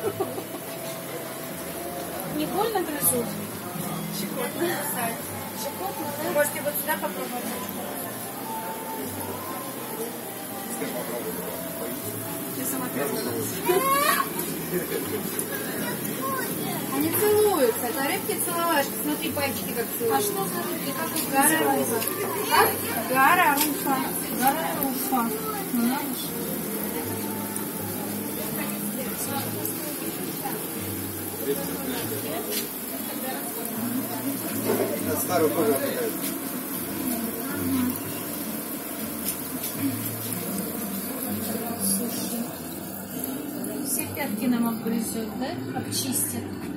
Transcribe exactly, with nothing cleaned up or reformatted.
Не больно грызут? Щекотно. Щекотно, да? Можете вот сюда попробовать. Я сама Они целуются. Это рыбки целовашки. Смотри, пальчики как целуют. А что за рыбки? Как их Гара называется? руфа. Как? Гара руфа. Гара руфа. Ну, надо же. Старую тоже такая. Все пятки нам обгрызет, да? Обчистят.